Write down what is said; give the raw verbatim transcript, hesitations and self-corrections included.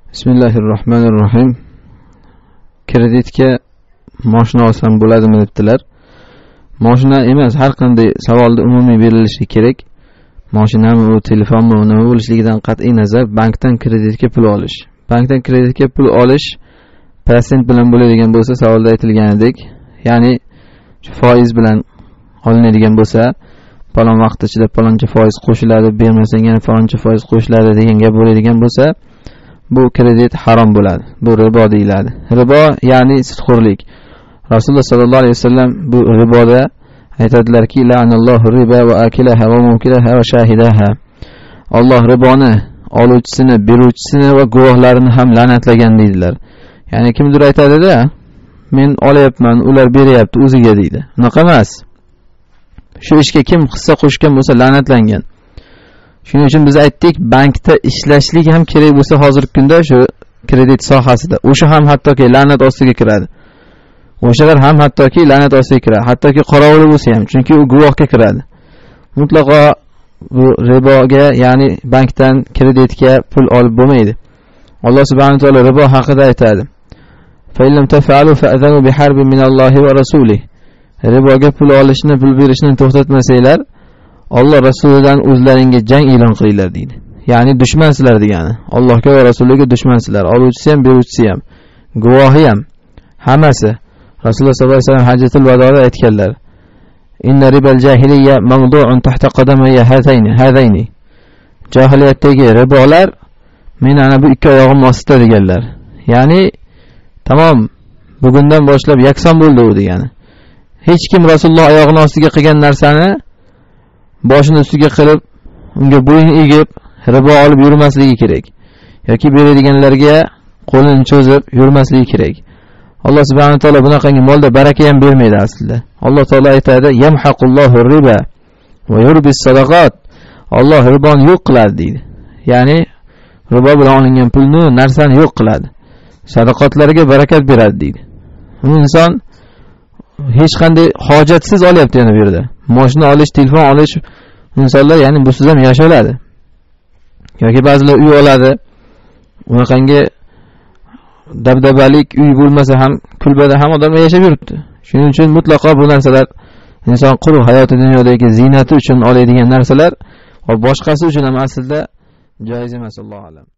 Bismillahirrohmanirrohim. Kreditga mashina olsam bo'ladimi debdilar. Mashina emas, har qanday savolda umumiy berilishi kerak. Mashinami, u telefonmi, nima bo'lishligidan qat'iy nazar bankdan kreditga pul olish. Bankdan kreditga pul olish prosent bilan bo'ladigan bo'lsa, savolda aytilganidek, ya'ni foiz bilan olinadigan bo'lsa, falon vaqt ichida faloncha foiz qo'shiladi, bermasang yana faloncha foiz qo'shiladi degan gap bo'ladigan bo'lsa, bu kredit harom bo'ladi. Bu ribo deyiladi. Ribo ya'ni sudxo'rlik. Rasululloh sallallohu alayhi vasallam bu riboda aytadilarki, la'anallohu riba va akilaha va mukilaha va shahidaha. Alloh riboni oluvchisini, beruvchisini va guvohlarini ham la'natlagan deydilar. Ya'ni kimdir aytadi-da, men olayapman, ular beryapti o'ziga deydi. Unaqa emas. Shu ishga kim hissa qo'shgan bo'lsa la'natlangan. Shuning uchun biz aytdik, bankda ishlashlik ham kerak bo'lsa hozirgi kunda shu kredit sohasida. O'sha ham hattoki la'nat ostiga kiradi. O'shalar ham hattoki la'nat ostiga kiradi. Hattoki qorovul bo'lsa ham, chunki u guvohga kiradi. Mutlaqo bu riboga, ya'ni bankdan kreditga pul olib bo'lmaydi. Alloh subhanahu va taolo ribo haqida aytadi. Fa illam taf'alu fa'zanu biharbin minallohi va rasulih. Riboga pul olishni, pul berishni to'xtatmasanglar, Alloh rasulidan o'zlaringga jang e'lon qilinglar deydi. Ya'ni dushmansizlar degani. Allohga va rasuliga dushmansizlar. Oluvchisi ham, beruvchisi ham, guvohi ham, hammasi. Rasululloh sollallohu alayhi vasallam hajjatul vadoda aytganlar. Inna ribal jahiliyya mawdu'un tahta qadamayya hatayni, hadayni. Jahiliyatdagi ribolar men ana bu ikki oyog'im ostida deganlar. Ya'ni tamom, bugundan boshlab yakson bo'ldi u degani. Hech kim Rasululloh oyog'ining ostiga qilgan narsani boshini ustiga qilib, unga bo'yin egib, ribo olib yurmasligi kerak. Yoki beradiganlarga qo'lini cho'zib yurmasligi kerak. Alloh subhanahu va taolo bunaqangi molda baraka ham bermaydi aslida. Alloh taolo aytadi, yamhaqullohu riba va yurbis sadaqat. Alloh riboni yo'q qiladi deydi. Ya'ni ribo bilan olingan pulni, narsani yo'q qiladi. Sadaqatlarga barakat beradi deydi. Bu inson hech qanday hojatsiz olyapti yana bu yerda. Mashina olish, telefon olish insonlar, ya'ni busiz ham yasholadi. Yoki ba'zilar uy oladi. Unaqangi dabdabalik uy bo'lmasa ham kulbada ham odamlar yashab yuribdi. Shuning uchun mutlaqo bu narsalar inson quruq hayoti dunyodagi ziynati uchun oladigan narsalar va boshqasi uchun ham aslida joiz emas, Alloh alam.